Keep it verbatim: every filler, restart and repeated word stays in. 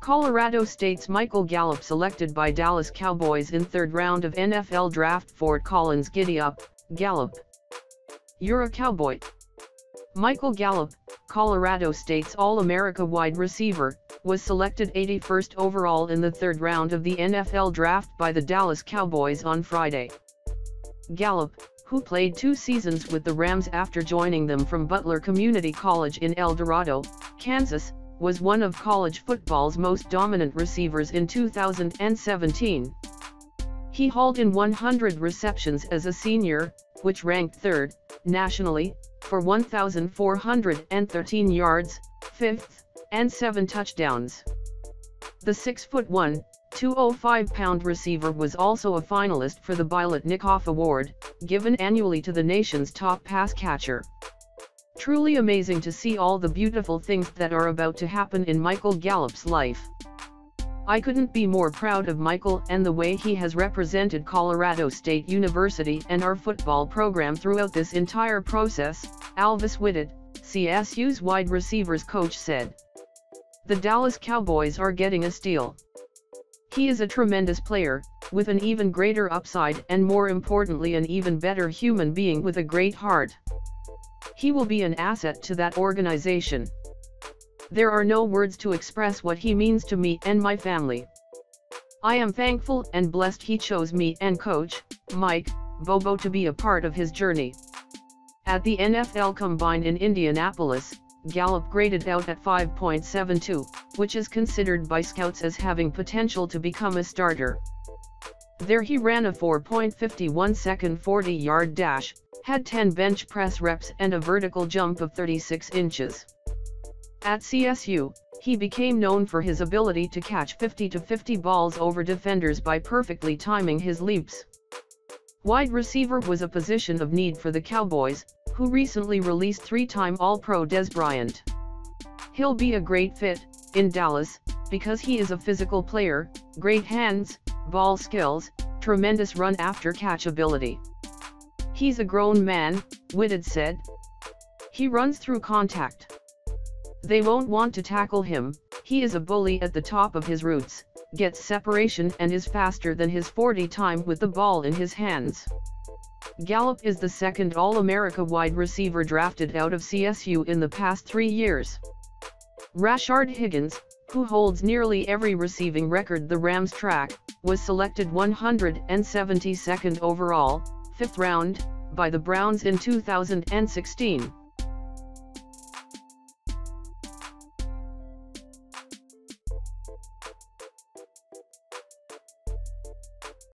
Colorado State's Michael Gallup selected by Dallas Cowboys in third round of N F L draft. Fort Collins. Giddy up, Gallup. You're a Cowboy. Michael Gallup, Colorado State's All-America wide receiver, was selected eighty-first overall in the third round of the N F L draft by the Dallas Cowboys on Friday. Gallup, who played two seasons with the Rams after joining them from Butler Community College in El Dorado, Kansas, was one of college football's most dominant receivers in two thousand seventeen. He hauled in one hundred receptions as a senior, which ranked third, nationally, for one thousand four hundred thirteen yards, fifth, and seven touchdowns. The six foot one, two hundred five pound receiver was also a finalist for the Biletnikoff Award, given annually to the nation's top pass catcher. Truly amazing to see all the beautiful things that are about to happen in Michael Gallup's life. I couldn't be more proud of Michael and the way he has represented Colorado State University and our football program throughout this entire process, Alvis Whitted, C S U's wide receivers coach, said. The Dallas Cowboys are getting a steal. He is a tremendous player, with an even greater upside and, more importantly, an even better human being with a great heart. He will be an asset to that organization. There are no words to express what he means to me and my family. I am thankful and blessed he chose me and Coach, Mike, Bobo, to be a part of his journey. At the N F L Combine in Indianapolis, Gallup graded out at five point seven two, which is considered by scouts as having potential to become a starter. There he ran a four point five one second forty yard dash, had ten bench press reps and a vertical jump of thirty-six inches. At C S U, he became known for his ability to catch fifty to fifty balls over defenders by perfectly timing his leaps. Wide receiver was a position of need for the Cowboys, who recently released three-time All-Pro Dez Bryant. He'll be a great fit in Dallas because he is a physical player, great hands, ball skills, tremendous run-after-catch ability. He's a grown man, Whitted said. He runs through contact. They won't want to tackle him. He is a bully at the top of his routes, gets separation and is faster than his forty time with the ball in his hands. Gallup is the second All-America wide receiver drafted out of C S U in the past three years. Rashard Higgins, who holds nearly every receiving record the Rams track, was selected one hundred seventy-second overall, fifth round, by the Browns in two thousand sixteen.